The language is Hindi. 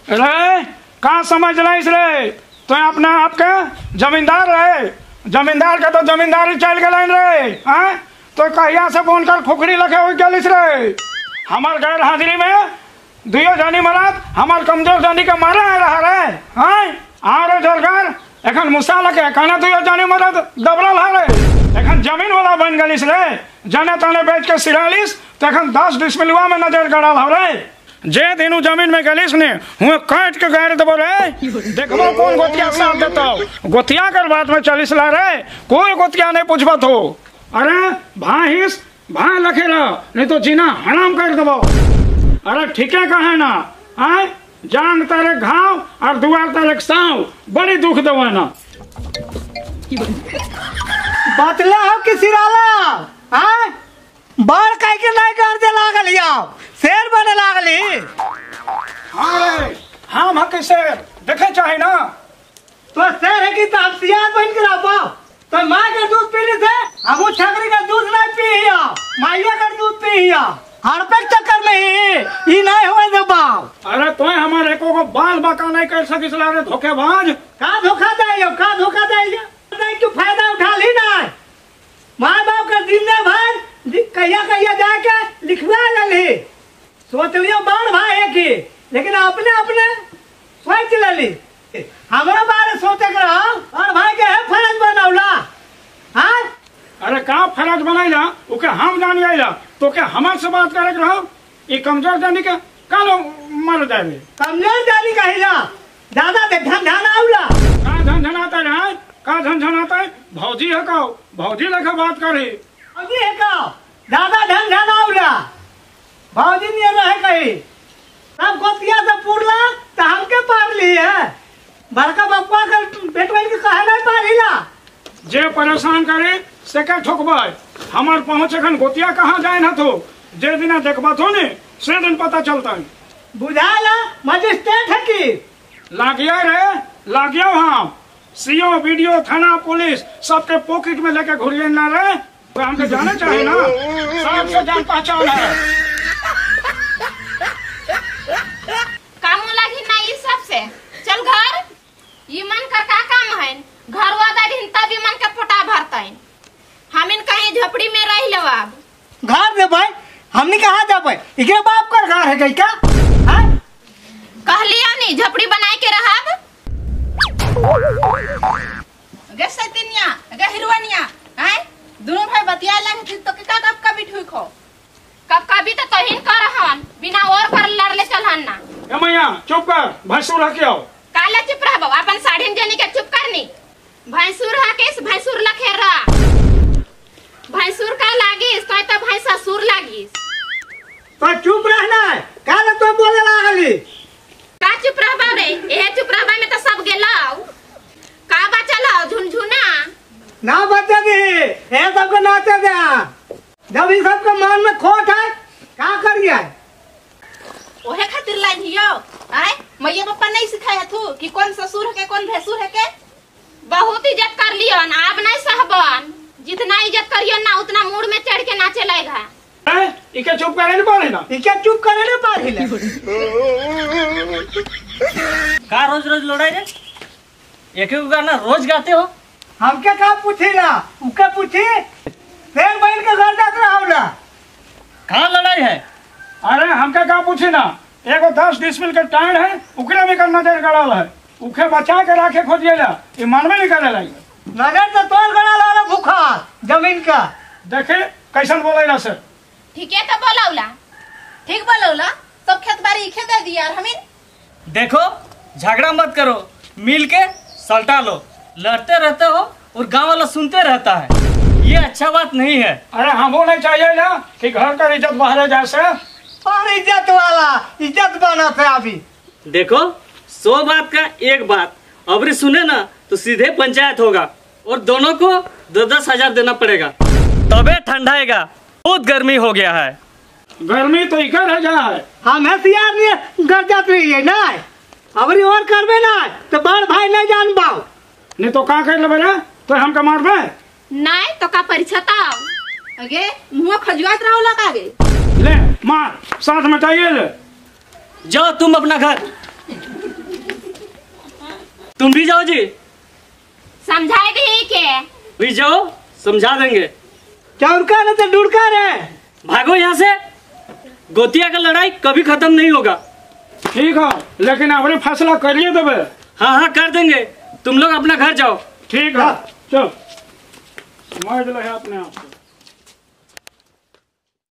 रे कहाँ समझ रही रे? तो अपना आपके जमींदार रहे, जमींदार का तो जमींदारी चल गए रे। हाँ तो कहिया से फोन कर खुखड़ी लगे हुई गलिस रे। हमार गैर हाजिरी में दुयो जानी मरद हमार कमजोर जानी के मारा है रहा रे। हाँ रे जोरगार एखन मुसा लगे कहना दुयो जानी मरद दबरल है रे। एखन जमीन वाला बन गलिस रे, जाने ताने बेच के सिरालिस तो एखन 10 डिसमिलवा में नजर गड़ल हो रे। जे दिनू जमीन में गलिस ने हुए काट के गाड़ देबो रे। देखबो कौन गोतिया साथ देतो, गोतिया कर बात में चलिस ला रे, कोई गोतिया नहीं पूछबो तो। अरे भाईस भाई लखे रह नहीं तो जीना हराम कर देबो। अरे ठीक है कहे ना आए जान तारे घाव और दुआर तारे साव बड़ी दुख देवा ना। बतला हो किसी राला हाँ बाढ़ कह के नहीं कर दे लागल याओ शेर बने लागली। हाँ रे हम हक शेर देखे चाहे ना। तो शेर है कि तो हम सियार बन के रहो। तो माँ का दूध पीने से हम छकरी का दूध नहीं पी माइया का दूध पी हड़पेक चक्कर में ही नहीं हुए दो बाप। अरे तो हमारे को बाल बाका नहीं कर सकिस ला रे धोखेबाज। का धोखा दे का धोखा दे नहीं क्यों फायदा उठा ली ना। माँ बाप का दिन भर कहिया कहिया जाके लिखवा ली सोच लियो बाढ़ भाई की, लेकिन अपने अपने सोच ली हमारा बारे सोचे कर और भाई के है फर्ज बनौला। हाँ अरे का फर्ज बनाइला ओके हम जानी आइला तो क्या हमार से बात करे रहो। ये कमजोर जानी के कालो मर जाए। कमजोर जानी कहिला दादा दे झनझनाउला का झनझनाता है, का झनझनाता है। भौजी है का भौजी लेके बात करे। भौजी है का दादा झनझनाउला भौजी नहीं रहे कहीं सब गोतिया से पूरला तो हमके पार ली है। बड़का बप्पा का बेटवन के कहे नहीं पारिला। जे परेशान करे से क्या ठोकबा हमार पहुंच एखन गोतिया कहाँ जाए ना तो जे दिन देखबा तो ने से दिन पता चलता है। बुझाला मजिस्ट्रेट है की लागिया रे लागिया। हम सीओ वीडियो थाना पुलिस सबके पॉकेट में लेके घुरिए ना रे। तो हमको जाने चाहिए ना, सबसे जान पहचान है। काम लगी ना इस सब से चल घर ये मन का काम है घर वादा दिन तभी मन के पोटा भरता है। हम इन कहीं झोपड़ी में रह लो अब घर दे भाई हमने कहा जा भाई इके बाप का घर है गई क्या कह लिया नहीं झोपड़ी बनाए के रहब गे सतिनिया गे हिरवनिया हैं दोनों भाई बतिया लंग तो कब कभी ठीक हो कब कभी तो तोहिन कर हन बिना और कर लड़ले चलहन ना। ए मैया चुप कर भैंसुर रख आओ। काले चुप रहबो अपन साढ़ीन जनी के चुप करनी। भैंसुर हकेस भैंसुर लखेरा भैंसुर का लागिस तो भाई ससुर लागिस। तो चुप रहना है काले तो बोले लागली का चुप रहबा रे ए चुप रहबा में तो सब गेलाओ का बचला झुनझुना ना बचे दी ए सब को नाचे दे। जब इस सब के मन में खोट है का करिए ओहे खातिर लाइन हियो आए मैया पापा नहीं सिखाया थू कि कौन ससुर है के कौन भैंसुर है के। बहुत इज्जत कर लियो ना अब नहीं सहबन जितना इज्जत करियो ना उतना मूड में चढ़ के नाचे लगेगा। इके चुप करे नहीं पारे ना इके चुप करे नहीं पारे ले का रोज रोज लड़ाई रे एक ही गाना रोज गाते हो। हमके का पूछी ना उके पूछी फिर बहन के घर जात रहो ना कहाँ लड़ाई है। अरे हमके का पूछे ना एगो 10 डिसमिल के टाइम है उकरे में कर नजर गड़ल है उखे बचा के राखे खोजिएला ई मनवे नहीं करे लाई। नजर तो तोड़ गड़ा ला भूखा जमीन का देखे कैसन बोलेला सर। ठीक है तो बोलौला ठीक बोलौला सब खेत बाड़ी इखे दे दिया और हमें देखो झगड़ा मत करो मिल के सल्टा लो। लड़ते रहते हो और गांव वाला सुनते रहता है ये अच्छा बात नहीं है। अरे हम वो नहीं चाहिए ना कि घर का इज्जत बाहर जैसे और इज्जत वाला इज्जत बना था अभी। देखो 100 बात का एक बात अबरी सुने ना तो सीधे पंचायत होगा और दोनों को 10-10 हजार देना पड़ेगा तबे ठंडाएगा। बहुत गर्मी हो गया है। गर्मी तो इकर है जहाँ है हम होशियार नहीं घर जात रही है ना अबरी और करबे ना तो बड़ भाई नहीं जान पाओ नहीं तो का कर लेबे रे तो हमके मारबे नहीं तो का परिछता अगे मुंह खजुआत रहो लगा गे ले मार साथ में चाहिए ले। जाओ तुम अपना घर। तुम भी जाओ जी। समझाए दी के भी जाओ, समझा देंगे। चौड़का न तो डुड़का रे। भागो यहाँ से, गोतिया का लड़ाई कभी खत्म नहीं होगा। ठीक है, लेकिन अपने फैसला करिए देवे। हाँ हाँ कर देंगे, तुम लोग अपना घर जाओ। ठीक है, चल समझ लो है अपने आप को।